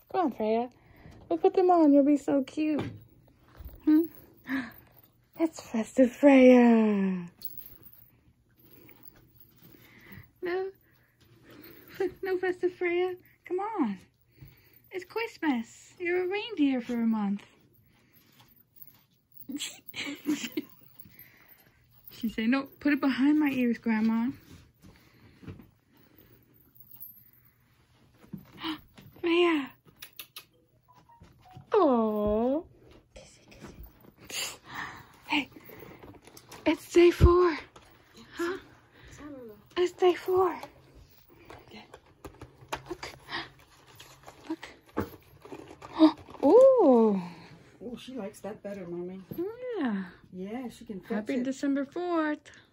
Come on, Freyja. We'll put them on. You'll be so cute. Hmm? It's festive Freyja. No. No festive Freyja. Come on. It's Christmas. You're a reindeer for a month. She said, no, put it behind my ears, Grandma. Freyja. Oh. Hey, it's day 4. Huh? It's day 4. Look. Look. Oh. Oh, she likes that better, Mommy. Yeah. Yeah, she can fix Happy it. December 4th.